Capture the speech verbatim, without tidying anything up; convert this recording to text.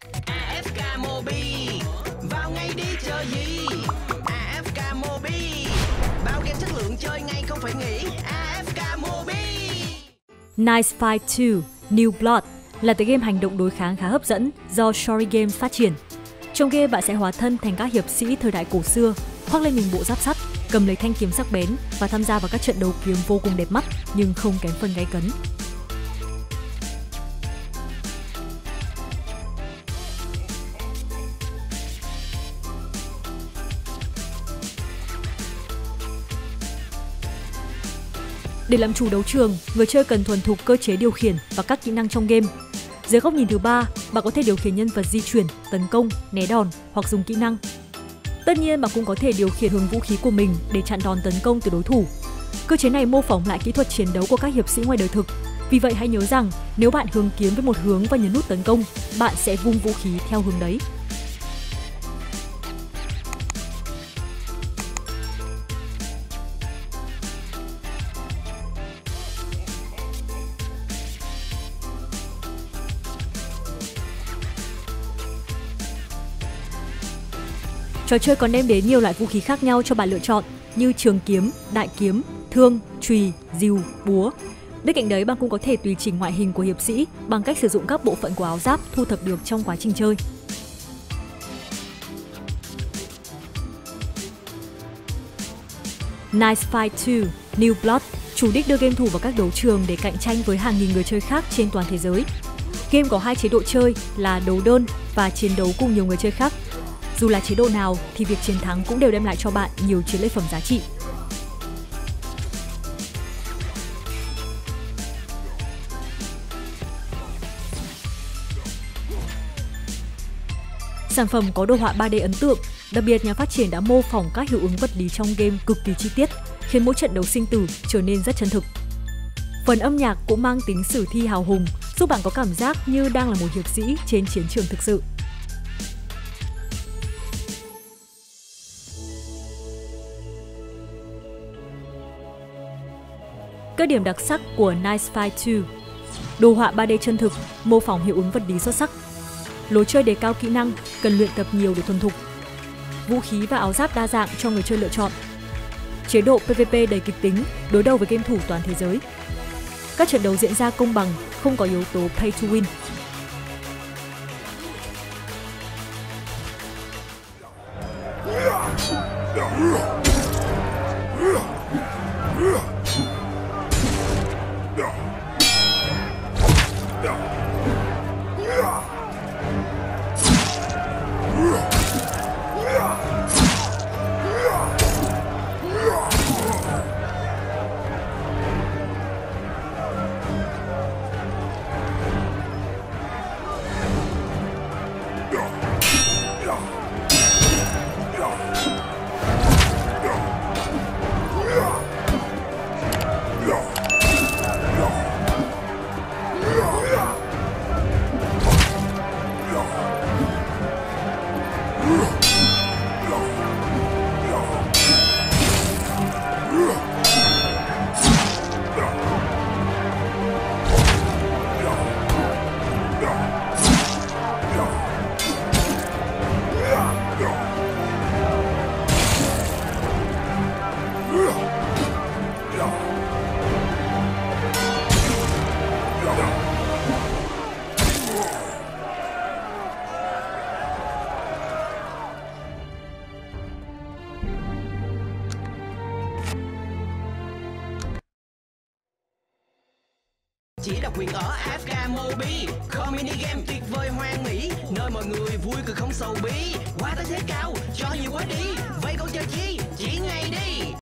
a ép ca Mobi, vào ngay đi chờ gì? a ép ca Mobi, bao game chất lượng chơi ngay không phải nghĩ. a ép ca Mobi. Knives Fight hai New Blood là tựa game hành động đối kháng khá hấp dẫn do Story Games phát triển. Trong game bạn sẽ hóa thân thành các hiệp sĩ thời đại cổ xưa, khoác lên mình bộ giáp sắt, cầm lấy thanh kiếm sắc bén và tham gia vào các trận đấu kiếm vô cùng đẹp mắt nhưng không kém phần gay cấn. Để làm chủ đấu trường, người chơi cần thuần thục cơ chế điều khiển và các kỹ năng trong game. Dưới góc nhìn thứ ba, bạn có thể điều khiển nhân vật di chuyển, tấn công, né đòn hoặc dùng kỹ năng. Tất nhiên, bạn cũng có thể điều khiển hướng vũ khí của mình để chặn đòn tấn công từ đối thủ. Cơ chế này mô phỏng lại kỹ thuật chiến đấu của các hiệp sĩ ngoài đời thực. Vì vậy hãy nhớ rằng, nếu bạn hướng kiếm với một hướng và nhấn nút tấn công, bạn sẽ vung vũ khí theo hướng đấy. Trò chơi còn đem đến nhiều loại vũ khí khác nhau cho bạn lựa chọn như trường kiếm, đại kiếm, thương, chùy, rìu, búa. Bên cạnh đấy, bạn cũng có thể tùy chỉnh ngoại hình của hiệp sĩ bằng cách sử dụng các bộ phận của áo giáp thu thập được trong quá trình chơi. Knives Fight hai New Blood chủ đích đưa game thủ vào các đấu trường để cạnh tranh với hàng nghìn người chơi khác trên toàn thế giới. Game có hai chế độ chơi là đấu đơn và chiến đấu cùng nhiều người chơi khác. Dù là chế độ nào thì việc chiến thắng cũng đều đem lại cho bạn nhiều chiến lợi phẩm giá trị. Sản phẩm có đồ họa ba D ấn tượng, đặc biệt nhà phát triển đã mô phỏng các hiệu ứng vật lý trong game cực kỳ chi tiết, khiến mỗi trận đấu sinh tử trở nên rất chân thực. Phần âm nhạc cũng mang tính sử thi hào hùng, giúp bạn có cảm giác như đang là một hiệp sĩ trên chiến trường thực sự. Các điểm đặc sắc của Knives Fight hai: đồ họa ba D chân thực, mô phỏng hiệu ứng vật lý xuất sắc. Lối chơi đề cao kỹ năng, cần luyện tập nhiều để thuần thục. Vũ khí và áo giáp đa dạng cho người chơi lựa chọn. Chế độ pê vê pê đầy kịch tính, đối đầu với game thủ toàn thế giới. Các trận đấu diễn ra công bằng, không có yếu tố pay to win. Chỉ độc quyền ở a ép ca Mobi, không mini game tuyệt vời hoan mỹ, nơi mọi người vui cười không sầu bí, quá tới thế cao cho nhiều quá đi, vậy còn chờ chi, chỉ ngay đi.